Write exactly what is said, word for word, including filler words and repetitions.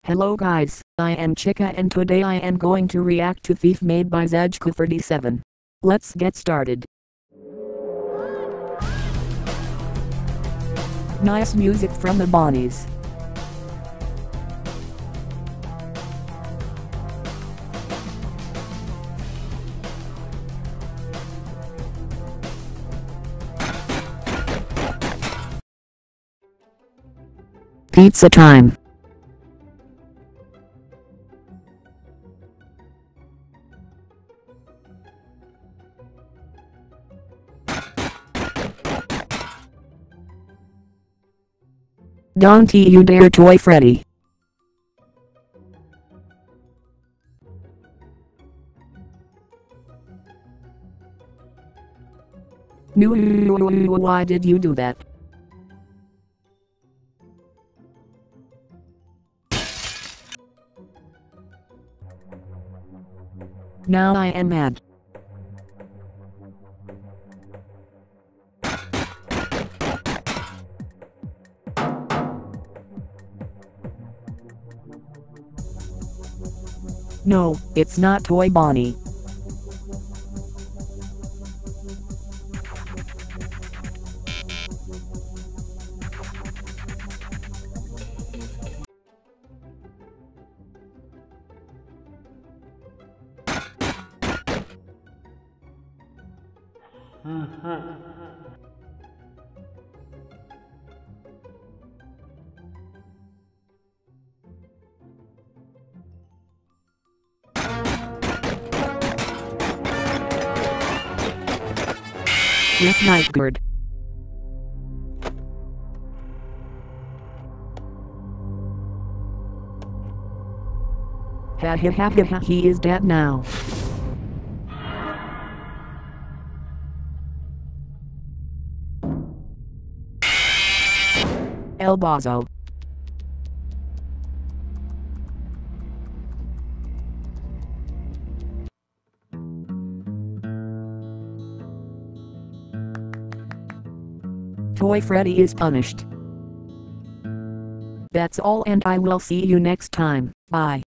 Hello guys, I am Chica and today I am going to react to Thief made by Zajcu thirty-seven. Let's get started. Nice music from the Bonnies. Pizza time. Don't you dare Toy Freddy. No, why did you do that? Now I am mad. No, it's not Toy Bonnie. With Nightguard. Ha ha ha ha ha, he is dead now. El Bazo. Toy Freddy is punished. That's all and I will see you next time. Bye.